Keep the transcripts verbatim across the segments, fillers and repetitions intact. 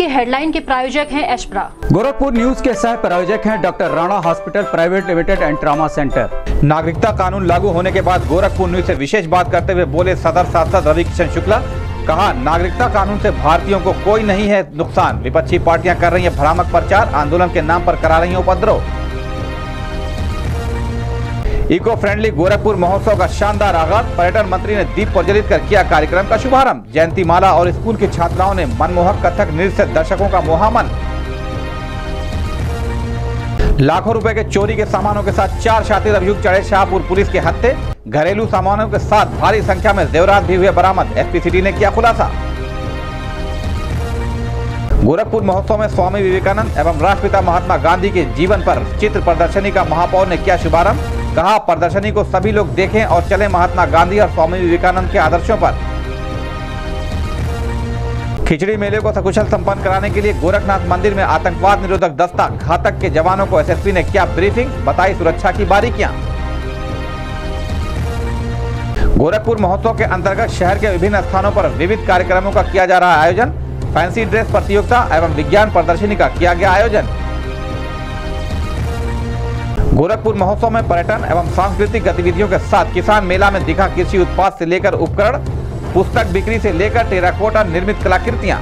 की हेडलाइन के प्रायोजक हैं एशप्रा। गोरखपुर न्यूज के सह प्रायोजक हैं doctor Rana hospital private limited and trauma centre. नागरिकता कानून लागू होने के बाद गोरखपुर न्यूज से विशेष बात करते हुए बोले सदर सांसद रवि किशन शुक्ला। कहा, नागरिकता कानून से भारतीयों को कोई नहीं है नुकसान। विपक्षी पार्टियां कर रही है भ्रामक प्रचार, आंदोलन के नाम पर करा रही है उपद्रव। इको फ्रेंडली गोरखपुर महोत्सव का शानदार आगाज, पर्यटन मंत्री ने दीप प्रज्वलित कर किया कार्यक्रम का शुभारंभ। जयंती माला और स्कूल की छात्राओं ने मनमोहक कथक नृत्य से दर्शकों का मोहा मन। लाखों रुपए के चोरी के सामानों के साथ चार शातिर अभियुक्त चढ़े शाहपुर पुलिस के हत्थे। घरेलू सामानों के साथ भारी संख्या में जेवरात भी हुए बरामद, एसपी सिटी ने किया खुलासा। गोरखपुर महोत्सव में स्वामी विवेकानंद एवं राष्ट्रपिता महात्मा गांधी के जीवन पर चित्र प्रदर्शनी का महापौर ने किया शुभारंभ। कहा, प्रदर्शनी को सभी लोग देखें और चले महात्मा गांधी और स्वामी विवेकानंद के आदर्शों पर। खिचड़ी मेले को सकुशल संपन्न कराने के लिए गोरखनाथ मंदिर में आतंकवाद निरोधक दस्ता घातक के जवानों को एसएसपी ने किया ब्रीफिंग, बताई सुरक्षा की बारीकियां। गोरखपुर महोत्सव के अंतर्गत शहर के विभिन्न स्थानों पर विविध कार्यक्रमों का किया जा रहा आयोजन। फैंसी ड्रेस प्रतियोगिता एवं विज्ञान प्रदर्शनी का किया गया आयोजन। गोरखपुर महोत्सव में पर्यटन एवं सांस्कृतिक गतिविधियों के साथ किसान मेला में दिखा कृषि उत्पाद से लेकर उपकरण, पुस्तक बिक्री से लेकर टेराकोटा निर्मित कलाकृतियां।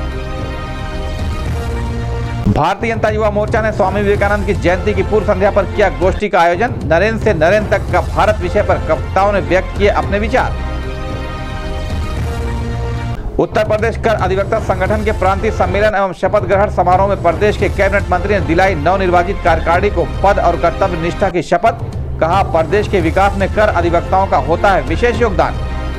भारतीय जनता युवा मोर्चा ने स्वामी विवेकानंद की जयंती की पूर्व संध्या पर किया गोष्ठी का आयोजन। नरेंद्र से नरेंद्र तक का भारत विषय पर वक्ताओं ने व्यक्त किए अपने विचार। उत्तर प्रदेश कर अधिवक्ता संगठन के प्रांतीय सम्मेलन एवं शपथ ग्रहण समारोह में प्रदेश के कैबिनेट मंत्री ने दिलाई नवनिर्वाचित कार्यकारिणी को पद और कर्तव्य निष्ठा की शपथ। कहा, प्रदेश के विकास में कर अधिवक्ताओं का होता है विशेष योगदान।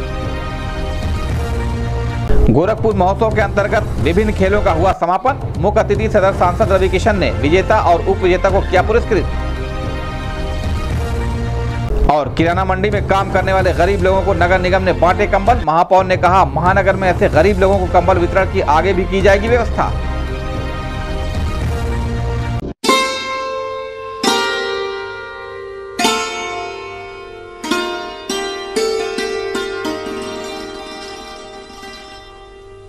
गोरखपुर महोत्सव के अंतर्गत विभिन्न खेलों का हुआ समापन। मुख्य अतिथि सदर सांसद रवि किशन ने विजेता और उप विजेता को किया पुरस्कृत। और किराना मंडी में काम करने वाले गरीब लोगों को नगर निगम ने बांटे कंबल। महापौर ने कहा, महानगर में ऐसे गरीब लोगों को कंबल वितरण की आगे भी की जाएगी व्यवस्था।